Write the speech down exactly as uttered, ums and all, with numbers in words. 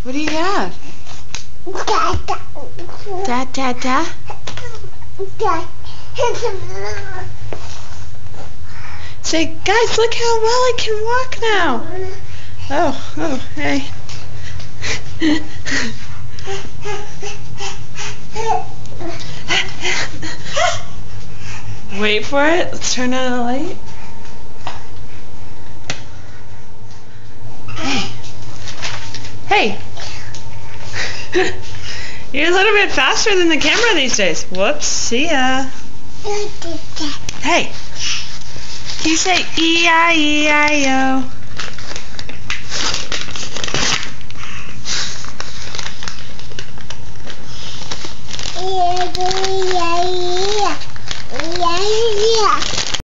What do you have? Da da da. Say, guys, look how well I can walk now. Oh, oh, hey. Wait for it. Let's turn on the light. Hey. Hey. You're a little bit faster than the camera these days. Whoops. See ya. Hey. Can you say E I E I O?